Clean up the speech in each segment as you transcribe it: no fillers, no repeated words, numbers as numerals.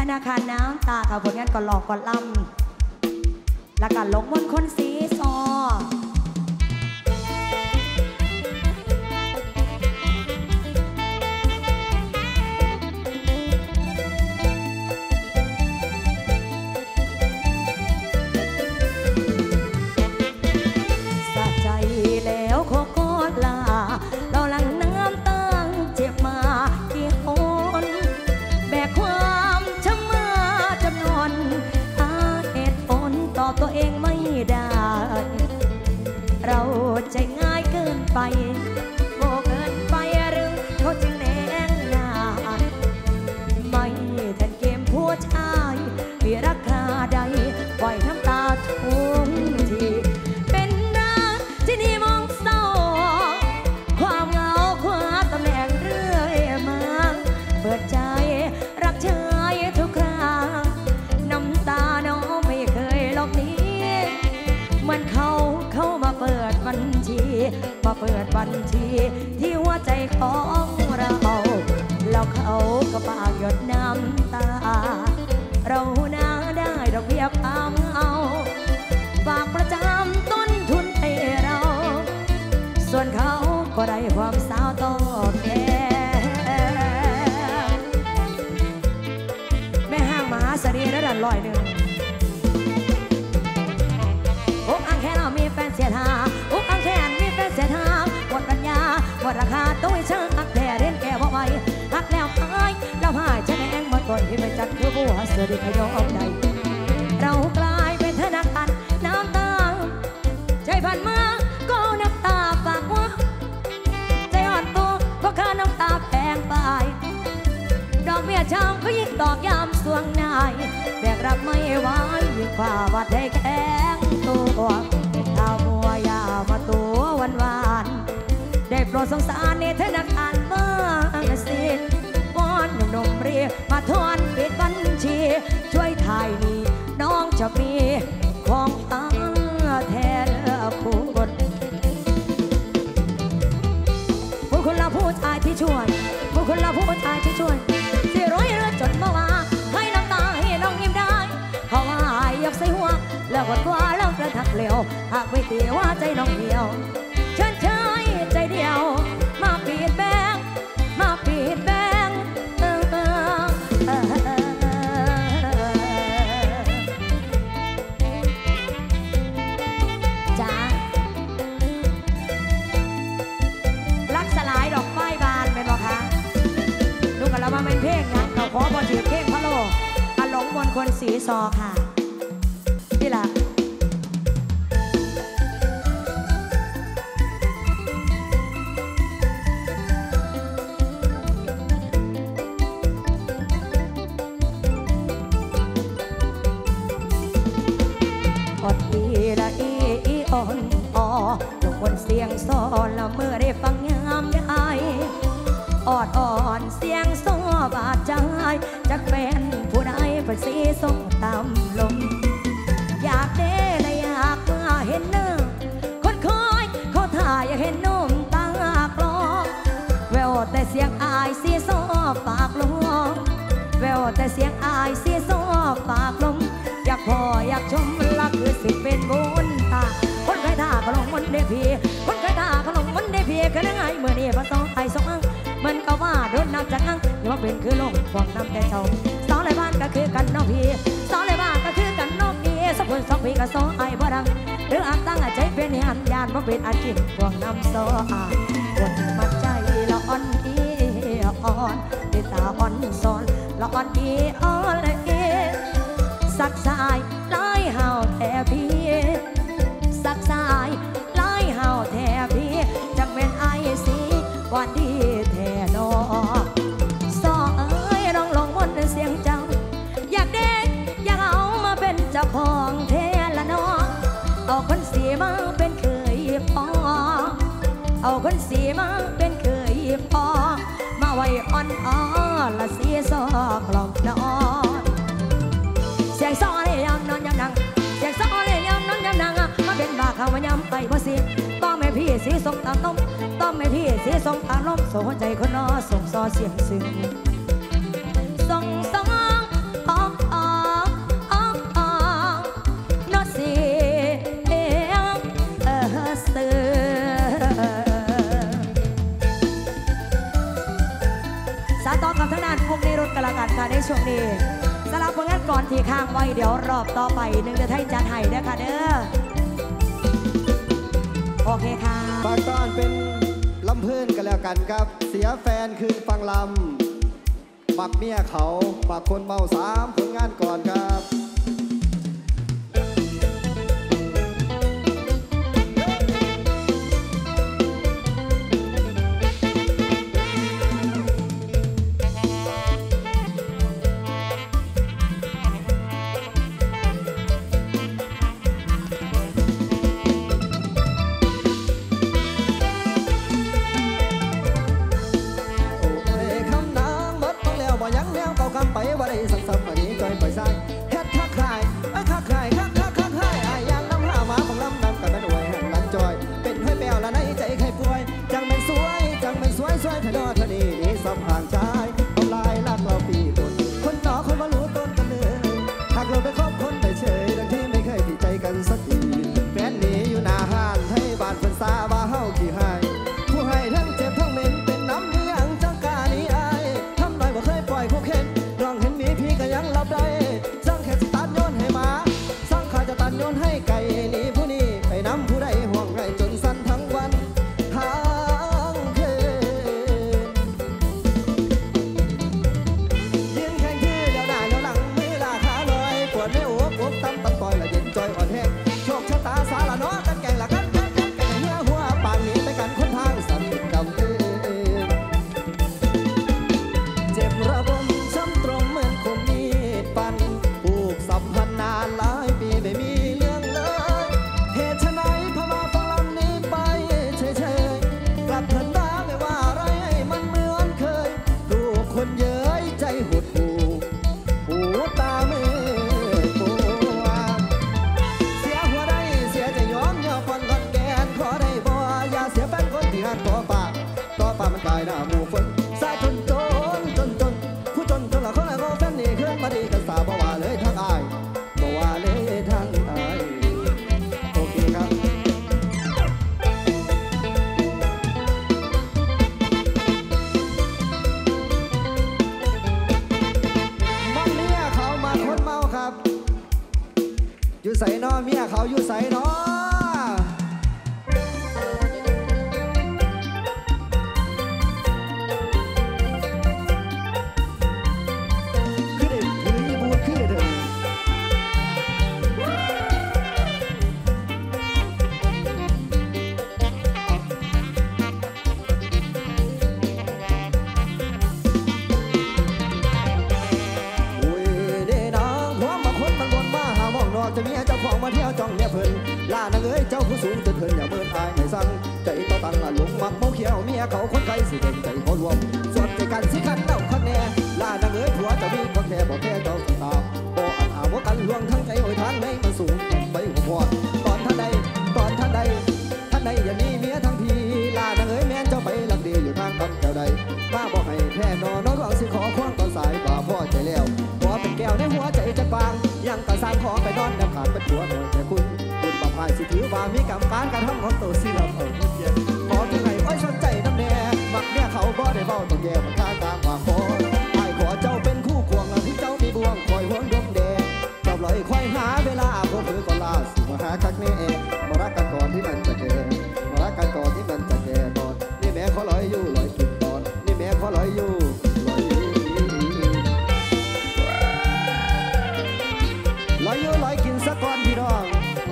นาคารน้ำตาค่ะผลงานก่อนหลอกก่อนล่ำและการหลงมนคนสีซอสะใจแล้วขอกอดลาเราหลังน้ำตาเจ็บมากี่คนแบกความช้ำมาจำนวนหาเหตุผลตอบตัวเองไม่ได้เราใจง่ายเกินไปโง่เกินไปหรือเขาจึงแน่งหน้าไม่ทันเกมผู้ชายมีราคาใดปล่อยน้ำตาทุ่งทีเป็นรักที่นี่มองเศร้าความเหงาคว้าตำแหน่งเรื่อยมาเปิดใจรักชายทุกคราน้ำตาน้องไม่เคยหลบหนีเหมือนเขามาเปิดบัญชีที่หัวใจของเราแล้วเขาก็ปากหยดน้ำตาเราหน้าได้ดอกเบี้ยความเอาฝากประจำต้นทุนให้เราส่วนเขาก็ได้ความสาวตอบแทนแม่ห้างมหาเสรีระดับ100อกอังแค่เรามีแฟนเสียท่าอกอังแค่มีแฟนเสียท่าหมดปัญญาหมดราคาต้องให้ช่างอักแต่เรียนแก่ว่าไว้หักแล้วหายแล้วหายจะแดงมาก่อนที่ไม่จัดคือผู้หาเสือดีขยอมใดเรากลายเป็นธนาคารน้ำตาใจผ่านมาก็น้ำตาฝากว่าใจอ่อนตัวเพราะค่าน้ำตาแพงไปดอกเบี้ยช้ำก็ยิ่งดอกยามสวงนายแบกรับไม่ไหวยิ่งฝ่าวัดได้แข็งตัวดาวมัวยามาตัววันได้โปรดสงสารในธนาคารบ้างสิวอนหนุ่มเรียมาทอนปิดบัญชีช่วยถ่ายนี้น้องจะมีของตั้งแทนผู้คนผู้คนละผู้ชายที่ช่วยผู้คนละผู้ชายที่ช่วยที่ร้อยเรือจนมาว่าให้น้ำตาให้น้องยิ้มได้เขาว่ายกใส่หัวแล้วกดกว่าแล้วกระทักเหลวหากไม่ตีว่าใจน้องเดียวเชิญชายใจเดียวมาปิดแบงจ้ารักสลายดอกไม้บานเป็นหรอคะดูกันแล้วว่าเป็นเพลงนะเราขอบอถือเพลงพะโลอารมณ์มนคนสีซอค่ะนี่แหละอดอีละอีอ่อนทุกคนเสียงซอละเมื่อได้ฟังยามได้อ่อนเสียงซอบาดใจจากแฟนผู้ใดประสีส่งตามลมอยากเด้และอยากมาเห็นเนื้อคนคอยเขาถ่ายอยากเห็นนุ่มตากลอแววแต่เสียงอายเสียซอปากลมแววแต่เสียงอายเสียซอปากลมอยากพออยากชมละคือสิเป็นบุญตาคนเคยท่าขนมมันได้พีคนเคยท่าขนมมันได้พีกันยังไงเมื่อนี้พระสองไอ้สองอังมันก็ว่าโดนน้ำจากอังอย่ามาเป็นคือลงฟองน้ำแต่เจ้าสองเลยบ้านก็คือกันน้องพี่สองเลยบ้านก็คือกันน้องพี่สองคนสองพี่ก็สองไอ้บ่ดังหรืออาตั้งใจเป็นหันยานมาเป็นอาชีพฟองน้ำโซ่คนมันใจละอ่อนอีอ่อนติดตาอ่อนซ้อนละอ่อนอีอ่อนเลยสักสายไล่ห่าวแทพี่สักสายไล่ห่าวแทพี่จังเป็นไอสีวันดีแทนอสอเอ้ยร้องลงบนเสียงเจ้าอยากเด็กอยากเอามาเป็นเจ้าของแทนละนอเอาคนสีมาเป็นเคยพอเอาคนสีมาเป็นเคยพอมาไว้อ่อนละเสียซอกลองนอนเสียงซอเลยยำนอนยำนังเสียงซอเลยยำนอนยำนังมาเป็นบาข้าวมายำไปบ่สิต้องแม่พี่สีส่งตามต้มต้องแม่พี่สีส่งตามลมส่งหัวใจคนนอส่งซอเสียงซึ้งส่งสองค่ะในช่วงนี้สำหรับผลงานก่อนที่ค้างไว้เดี๋ยวรอบต่อไปหนึ่งเดือนไทยจัดให้เด้อค่ะเด้อโอเคค่ะฝากตอนเป็นลำเพื่อนกันแล้วกันครับเสียแฟนคือฟังลำมักเมียเขามักคนเมา3ผลงานก่อนครับไปว่าได้สังสรรค์วันนี้จอยปล่อยสายเฮ็ดคักคายคักคายคักคายอายยังน้ำหาหมาของลำนำกันมันอวยหันลันจอยเป็นห้อยแปวละในใจใครป่วยจังเป็นสวยเธอนอเธอนี่นี่สัมห่างชายทำลายรักเราปีบนคนหนอคนมารู้ต้นกันเลยหากเราไปคบคนไปเฉยดังที่ไม่เคยผิดใจกันสักทีแฟนหนีอยู่หน้าห้านให้บ้านเพิ่นซาว่าเฮาขี้หายผู้ให้ทั้งเจ็บทั้งเหม็นเป็นน้ำเลี้ยงจังกานี้อายทำหน่อยบ่เคยปล่อยคู่เข็นพี่ก็ยังรับได้สร้างแค่จะตัดโยนให้มาสร้างขาจะตัดโยนให้ไก่หนีผู้นี้ไปน้ำผู้ใดห่วงไรจนสั้นทั้งวันทั้งคืนยืนแข่งที่เดี๋ยวหน้าเดี๋ยวหลังมือลาขาลอยปวดไม่อ้วกตั้มต่อยละเย็นจอยอ่อนแห้งโชคชะตาสาละน้อกันแก่งละกันเนื้อหัวปากหนีไปกันคนทางสั่นกำเตือนเจ็บระบมสัมพันธ์นานหลายปีไม่มีเรื่องเลยเหตุไฉนพมาฟังลำนี้ไปเฉยๆกลับเถิดตาไม่ว่าอะไรมันเหมือนเคยถูกคนเย้ยใจหดหูตามือปัวเสียหัวได้เสียใจย้อมย่อฟันกันแกนขอได้บ่อย่าเสียแฟนคนที่หักต่อปากมันกลายหน้าหมู่ฝนสายจนผู้จนละคนละก็แฟนนี่ขึ้นมาดีกันสาบ่ว่าเลยทั้งอายบ่ว่าเลยทั้งอายโอเคครับมักเมียเขามาคนเมาครับอยู่ใส่นอเมียเขาอยู่ใส่นอจะมีเจ้าของมาเที่ยวจ้องเมียเพิ่นล่านางเอ้ยเจ้าผู้สูงจนเพิ่นอย่าเมินอายให้สั่งใจต่อตังละหลงมักเมาเขียวเมียเขาคนไกลสิเด่นใจเขารวมส่วนใจกันสิคันเล่าคันแน่ล่านางเอ้ยผัวจะมีคนแค่บอกแค่เจ้าสตาบ่อันหาว่ากันลวงทั้งใจโอยทางในมันสูงไปหัวพอดตอนท่านใดอย่ามีเมียทั้งทีล่านางเอ้ยแม่นเจ้าไปลำดีอยู่ทางกำเจ้าใดมาบอกให้แท่นอนน้องสิขอควงตอนสายบ่าพ่อใจแล้วบ่เป็นแก้วในหัวใจจะบางยังกระสานขอไปนอนแนบขาดเป็นหัวหน่อยแต่คุณบาปหายสิถือว่ามีกรรมการการทำของตัวสิเราเย็นขอที่ไหนอ้อยสนใจน้ำแน่มักเนี่ยเขาบ่ได้เบาต้องแย่มันทางตามว่าขอไอ้ขอเจ้าเป็นคู่ควงที่เจ้ามีบ่วงคอยห่วงดมแดงเจ้าปล่อยคอยหาเวลาก็คือก่อนลาสิมาหาคักนี่มารักกันก่อนที่มันจะเกิดมารักกันก่อนที่มันจะแก่ตอนนี่แม่เขาลอยอยู่ลอยกินตอนนี่แม่เขาลอยอยู่ลอยกินสักก่อนพี่น้อง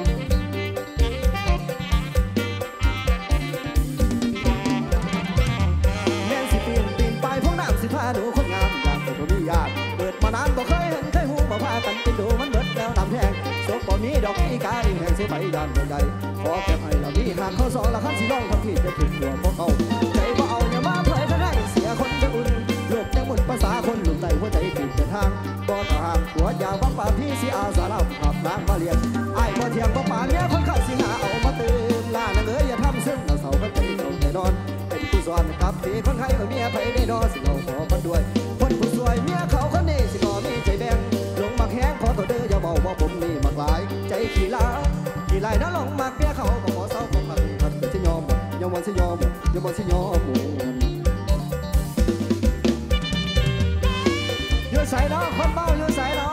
แม่สิปีนไปพวกน้ำสิพาหนูคนงามอย่างเป็นผู้มีญาติเกิดมานานบ่เคยเห็นเคยหูบ่พากันเป็นดูมันเบิดแล้วน้ำแทงศพบ่มีดอกอีกาอีแห่งสิไปด้านใดขอแค่ให้เรามีหากเขาสองละคันสิร้องคำที่จะถึงหัวพวกเขาใจบ่เอาอย่ามาเผยกันให้เสียคนจะอุ่นโลกยังหมดภาษาคนหลุดใจหัวใจผิดทางบ่ทางหัวยาววังป่าพี่สิอาสาเราขับนางมาเรียนไอ้บ่เทียงบ่ป่าเนี้ยคนเข้าสิหาเอามาตื่นล่านางเอ๋ยอย่าทำซึ่งเราเสากันไปเอาแต่นอนเป็นผู้สอนกับพี่คนไข้เมียไปได้นอนสิเราขอกันด้วยคนผู้สวยเมียเขาคนนี้สิขอมีใจแบ่งลงมาแข้งขอตัวเด้ออย่าเบาบ่ผมนี่มากหลายใจขี้ลายนะลงมาเมียเขาบ่ขอเศร้าของมันขัดก็สิยอมมันสิยอมมันสิยอมใส่เนาะคนเมาอยู่ใส่เนาะ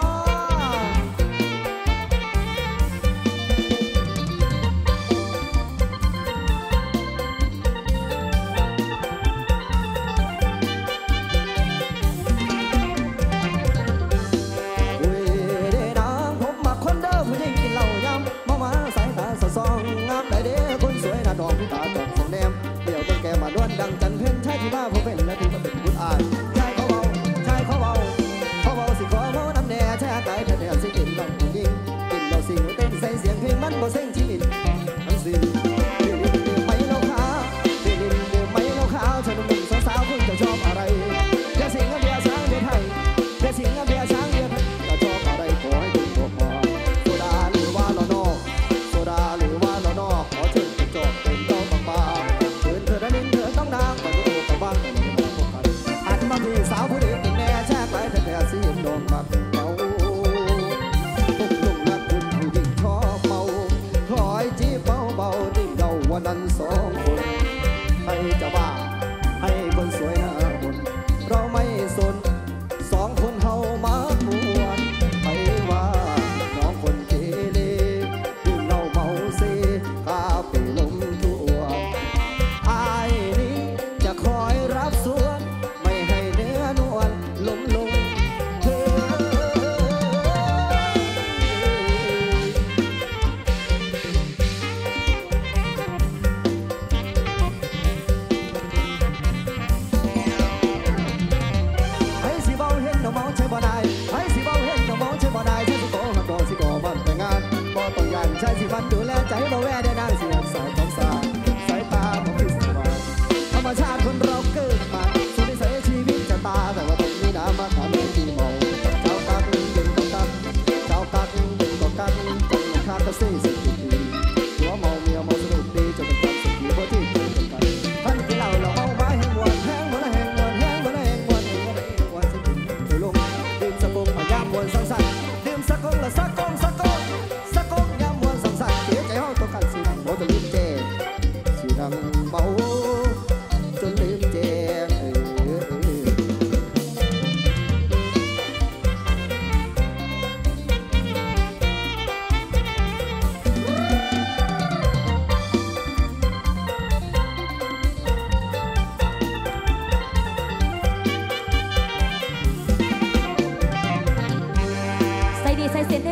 ดังจันเพ็ญชายที่มาผู้เป็นและที่มาเป็นบุญอายชายเขาเบาสิขอเมาน้ำแน่แช่กายแท้ๆสิกินต้องผู้หญิงกินเราสิ่งเต้นใส่เสียงเพลงมันบ่เซ็งชีวิตทั้งสิ้นดื่มไม่เหล้าขาวดื่มไม่เหล้าขาวชายหนุ่มสาวคุณจะชอบอะไรเบียร์สิงห์เบียร์ช้างเบียร์ไทยเบียร์สิงห์เบียร์ช้างเบียร์ไทยจะชอบอะไรขอให้ดูตัวพอโซดาหรือว่าล้อนอกโซดาหรือว่าล้อนอกขอเชิญจบเป็นเจ้าบางๆเธอระนินเธอต้องนางอันมาพี่สาวผู้เด็กแน่แช่ไปแต่สีโดนบักเมาตุกลุงนักคุณผู้หญิงชอบเมาคอยจีบเบาๆดิ้นเดาวันนั้นสองคนให้จะบ้าให้คนสวยหน้าบนเราไม่สนสองคนเฮามาปวนไปว่าน้องคนเกเรดื่มเหล้าเมาเซกาไปลมทั่วอายนี้จะคอยรับส่วนไม่ให้เนื้อนวลล้มลงเธอให้สิเบาเห็นน้องเมาใช่บ่ได้ให้สิเบาเห็นน้องเมาใช่บ่ได้ใช่สิโกหักดอกสิโกมันแต่งงานบ่ต้องยานใช่สิมันดูแลใจบ่แวได้นางเสียงสายของสาสายตาของพิศวาสธรรมชาติคนเราเกิดมาสุดนิสัยชีวิตจะตาแต่ว่าต้องมีน้ำมาทำให้ดีเมาเจ้ากักเด่นก็กักเจ้ากักเด่นก็กักจังคาก็ซี่สิดีหัวเมาเมียเมาสนุกดีจนเป็นความสุขที่บ่ที่เกินกันท่านกินเหล้าเราเมาไม้แห้งวนแห้งวนแห้งวนแห้งวนแห้งวนแห้งวนแห้งวนสิเธอลงดื่มสะกงพยายามวนสังสรรค์ดื่มสะกงละสะกงสะกงสะกงยามวนสังสรรค์เสียใจห้องต้องการสิโมจะลืมเจสีดังเมาจนลืมเจใส่ดีใส่เสียน